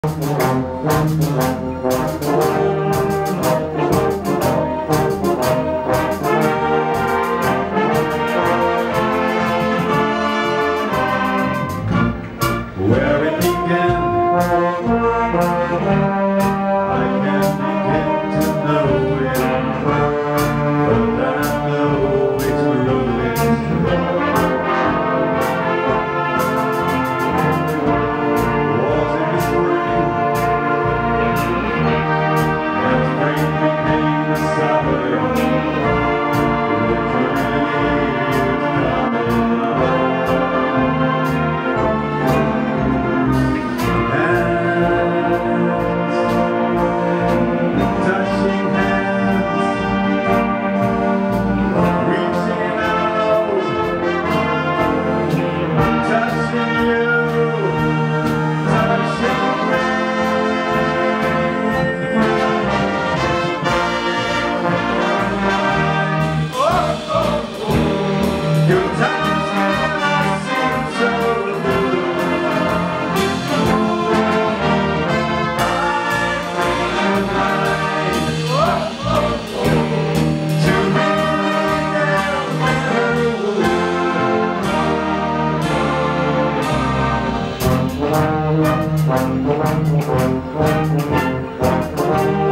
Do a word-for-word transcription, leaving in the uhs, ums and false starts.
Where it began, I can't begin to know it, but then I know it's growing strong. Was in the spring, and spring became the summer. Winter is coming on. Thank you.